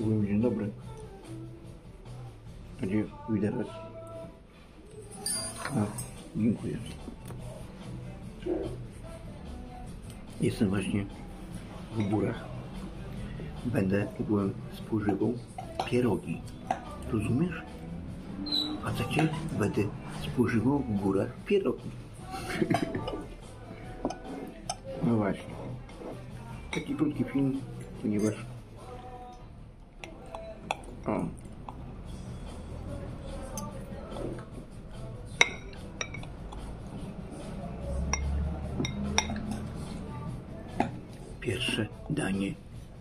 Mówimy dzień dobry. A gdzie widelec? A, dziękuję. Jestem właśnie w górach. Byłem spożywał pierogi. Rozumiesz? A chcecie? Będę spożywał w górach pierogi. No właśnie. Taki krótki film, ponieważ pierwsze danie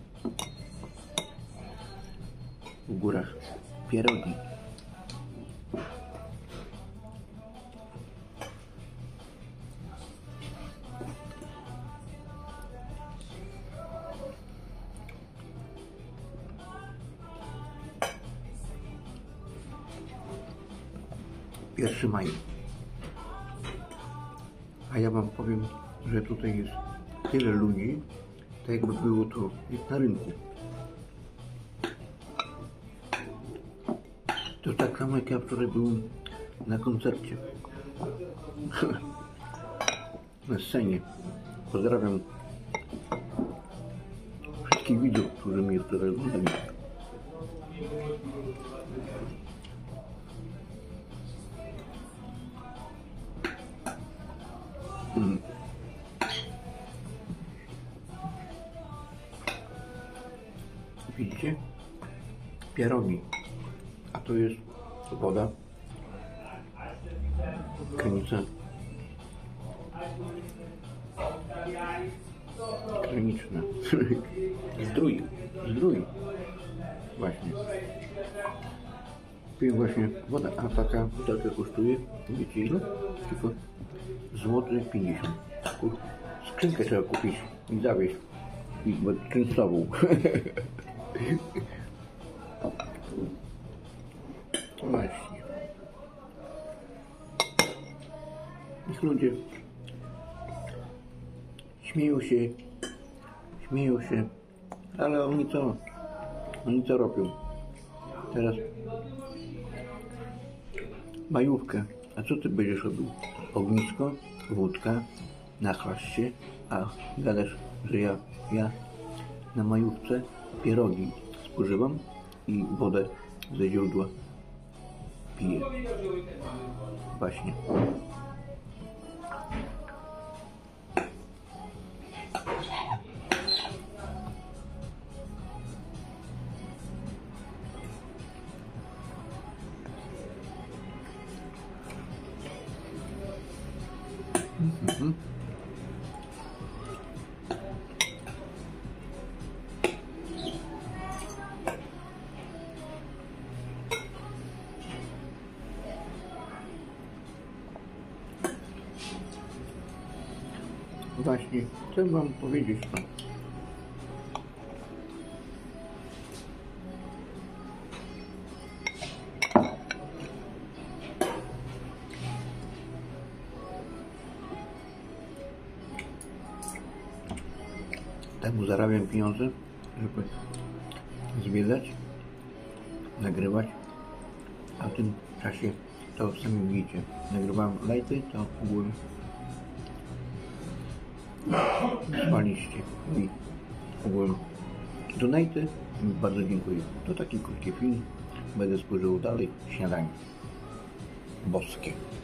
w górach pierogi. Pierwszy maj. A ja wam powiem, że tutaj jest tyle ludzi, tak jakby było to jak na rynku. To tak samo jak ja wczoraj byłem na koncercie. Na scenie. Pozdrawiam wszystkich widzów, którzy mnie wczoraj oglądali. Widzicie? Pierogi. A to jest woda. Krynica. Kryniczna. Zdrój. Zdrój. Właśnie. Piję właśnie woda, a taka butelka kosztuje, wiecie ile? Tylko złoty 50. Skrzynkę trzeba kupić i zawieźć. I kręcową. Właśnie. Niech ludzie śmieją się, ale oni co robią? Teraz majówkę. A co ty będziesz robił? Ognisko, wódka, nachlasz się, a gadasz, że ja na majówce pierogi spożywam i wodę ze źródła piję. Właśnie. Właśnie, chcę wam powiedzieć to. Temu zarabiam pieniądze, żeby zwiedzać, nagrywać, a w tym czasie to sami widzicie. Nagrywałem live'y, to ogólnie spaliście i ogólnie donaty. Bardzo dziękuję. To taki krótki film. Będę spożywał dalej śniadanie boskie.